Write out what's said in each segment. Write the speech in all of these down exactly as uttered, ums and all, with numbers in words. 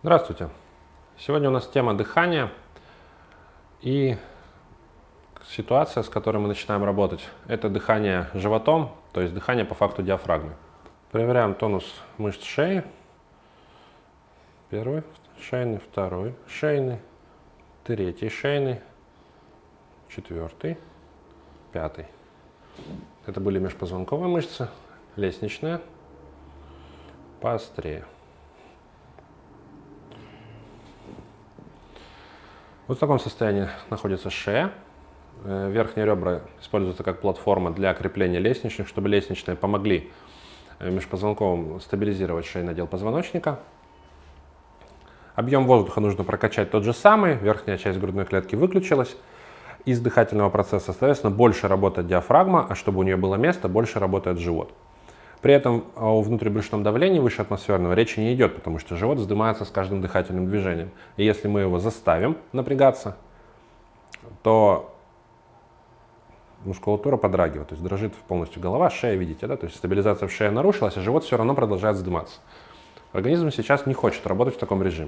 Здравствуйте! Сегодня у нас тема дыхания и ситуация, с которой мы начинаем работать. Это дыхание животом, то есть дыхание по факту диафрагмы. Проверяем тонус мышц шеи. Первый шейный, второй шейный, третий шейный, четвертый, пятый. Это были межпозвонковые мышцы, лестничные, поострее. Вот в таком состоянии находится шея. Верхние ребра используются как платформа для крепления лестничных, чтобы лестничные помогли межпозвонковым стабилизировать шейный отдел позвоночника. Объем воздуха нужно прокачать тот же самый. Верхняя часть грудной клетки выключилась из дыхательного процесса. Соответственно, больше работает диафрагма, а чтобы у нее было место, больше работает живот. При этом о внутрибрюшном давлении выше атмосферного речи не идет, потому что живот вздымается с каждым дыхательным движением. И если мы его заставим напрягаться, то мускулатура подрагивает, то есть дрожит полностью голова, шея, видите, да? То есть стабилизация в шее нарушилась, а живот все равно продолжает вздыматься. Организм сейчас не хочет работать в таком режиме.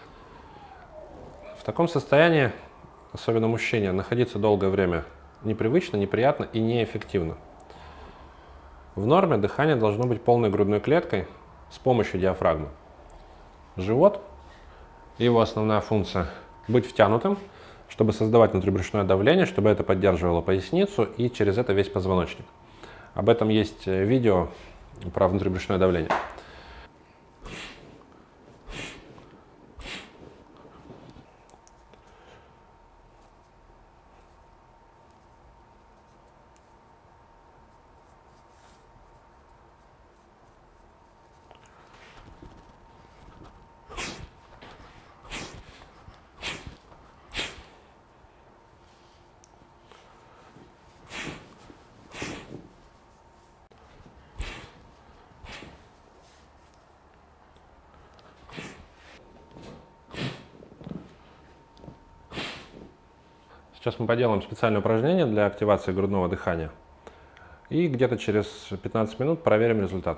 В таком состоянии, особенно мужчине, находиться долгое время непривычно, неприятно и неэффективно. В норме дыхание должно быть полной грудной клеткой с помощью диафрагмы. Живот, его основная функция – быть втянутым, чтобы создавать внутрибрюшное давление, чтобы это поддерживало поясницу и через это весь позвоночник. Об этом есть видео про внутрибрюшное давление. Сейчас мы поделаем специальное упражнение для активации грудного дыхания. И где-то через пятнадцать минут проверим результаты.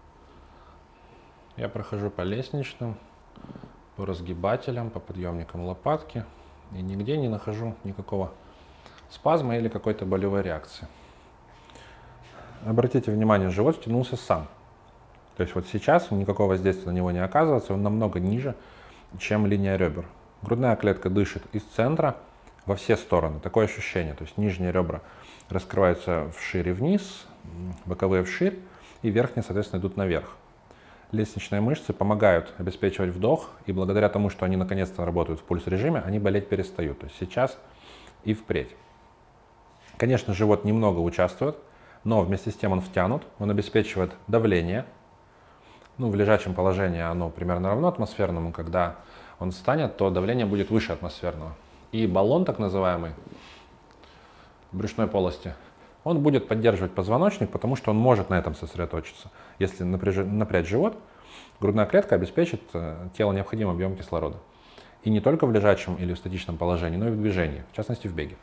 Я прохожу по лестничным, по разгибателям, по подъемникам лопатки. И нигде не нахожу никакого спазма или какой-то болевой реакции. Обратите внимание, живот стянулся сам. То есть вот сейчас никакого воздействия на него не оказывается, он намного ниже, чем линия ребер. Грудная клетка дышит из центра во все стороны. Такое ощущение. То есть нижние ребра раскрываются вширь и вниз, боковые вширь, и верхние, соответственно, идут наверх. Лестничные мышцы помогают обеспечивать вдох, и благодаря тому, что они наконец-то работают в пульс-режиме, они болеть перестают. То есть сейчас и впредь. Конечно, живот немного участвует, но вместе с тем он втянут, он обеспечивает давление. Ну, в лежачем положении оно примерно равно атмосферному. Когда он встанет, то давление будет выше атмосферного. И баллон, так называемый, в брюшной полости, он будет поддерживать позвоночник, потому что он может на этом сосредоточиться. Если напряжь, напрячь живот, грудная клетка обеспечит телу необходимый объем кислорода. И не только в лежачем или в статичном положении, но и в движении, в частности в беге.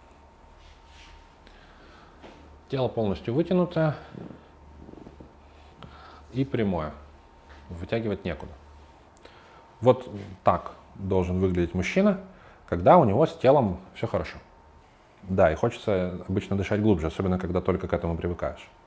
Тело полностью вытянутое и прямое. Вытягивать некуда. Вот так должен выглядеть мужчина, когда у него с телом все хорошо. Да, и хочется обычно дышать глубже, особенно когда только к этому привыкаешь.